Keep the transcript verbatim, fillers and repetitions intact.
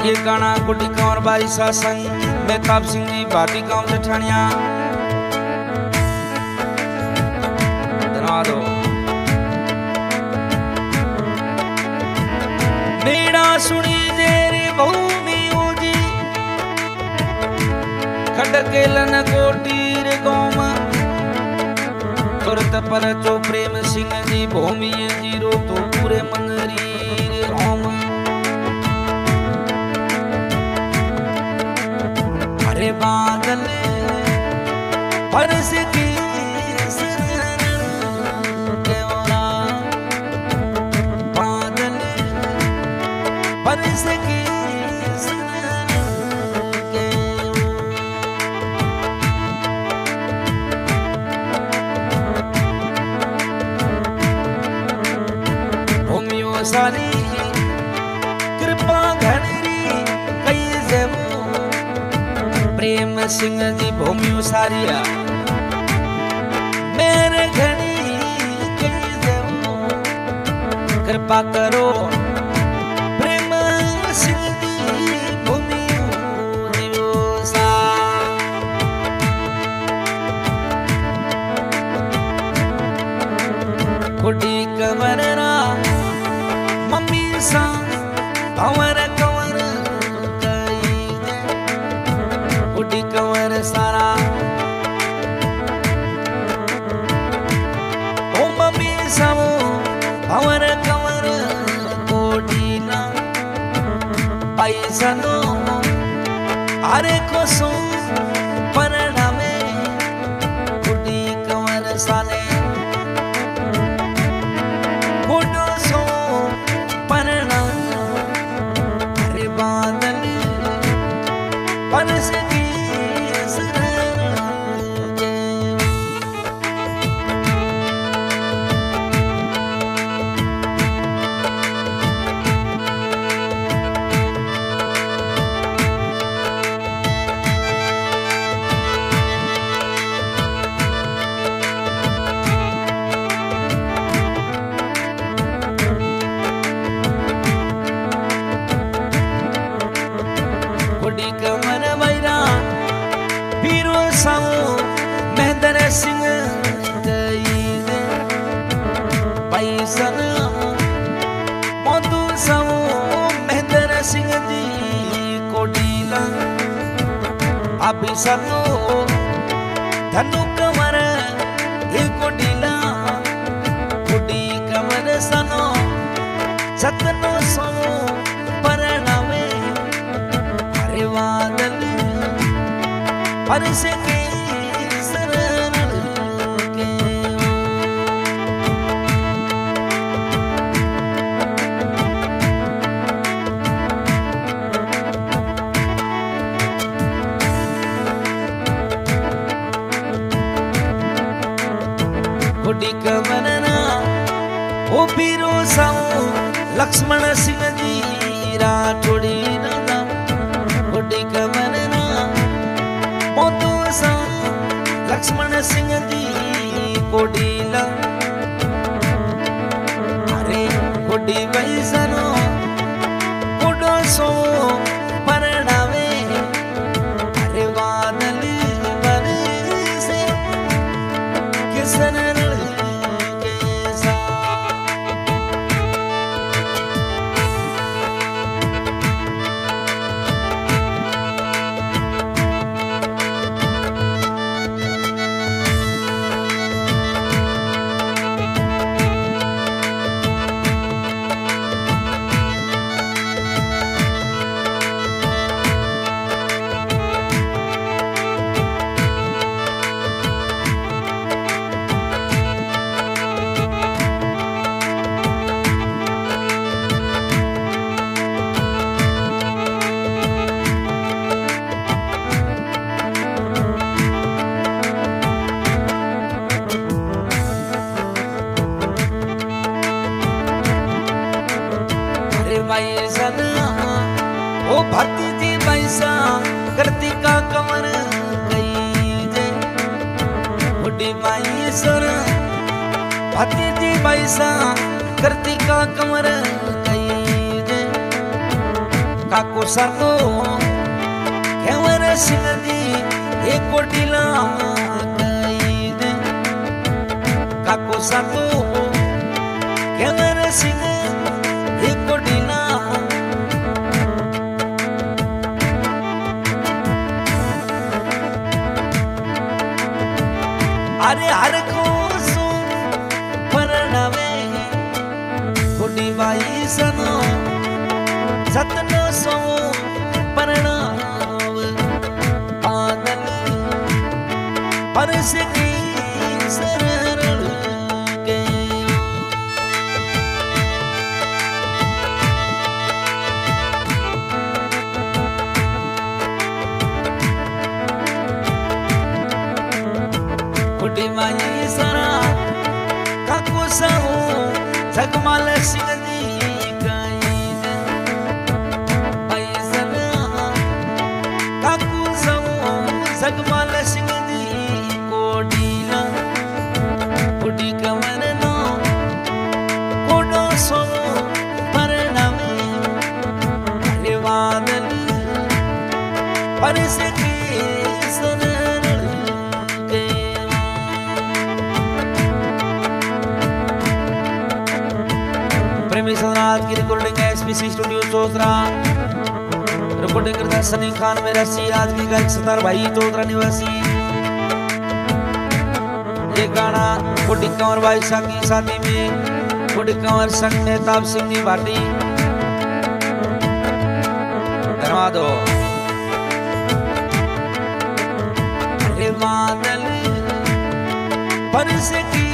ये गाना गुड्डी कंवर बारी सासंग मेहताब सिंह जी भाटी गांव जठानिया दो मेरा सुनी जेरी भूमि जी खडकेलन कोटीर गोम तुरत पर चो प्रेम सिंह जी भूमि जीरो तो पूरे मंगरी होम अरे बादल परस की बादल परस की भूमियों सारी कृपा घड़ी कई जेबू प्रेम सिंह जी भूमियों सारिया मेरे घड़ी कई जेबू कृपा करो प्रेम सिंह जी भूमियों सा गुड्डी कंवरना मम्मी सा कंवर कंवर कई गुड्डी कंवर सारा ओ मम्मी सा कंवर कंवर कोडी ना पैसा नो अरे कोसो परना में गुड्डी कंवर साले परस की गुड्डी कंवर बैरा पीरो साओ महेंद्र सिंह पैसन मधु साओ महेंद्र सिंह जी कोडीला अभी सनो धनु कंवर ये कोडीला गुड्डी कंवर सनो सतनो सो परनामे बादल परस के शरण के गुड्डी कंवरना ओ पीरो साओ लक्ष्मण सिंह जी राठौड़ी ना गुड्डी कंवरना मोदू सा लक्ष्मण सिंह जी कोडीला अरे गुड्डी वैसनो गुडो सो परनावे अरे बादल बरसे किसन ओ भक्ति जी पैसा करती का कमर गई जे गुड्डी माई सर भक्ति जी पैसा करती का कमर गई जे काको सातो केवर सिंह दी एक कोटिला गई दे काको सातो केवर सिंह एक कोटिला अरे हर को सो परणावे कोटी बाई सनो सतनो सो परणाव पागल परस की शरण के कोटी माई सरा काको साहू जगमाल सिंह दी जगमाल सिंह दी कोडीला कोडी कमर नो कोडो सो परनामे अरे वादल परस की शरण के प्रेमी सनात की रिकॉर्डिंग एसपीसी स्टूडियो चौधरा रिकॉर्डिंग करता सनी खान मेरा सी आज की गायक सतार भाई चौधरा निवासी। ये गाना कोटी कंवर भाई संग की शादी में कोटी कंवर संग मेहताब सिंह की भाटी धन्यवाद हो। बादल परस की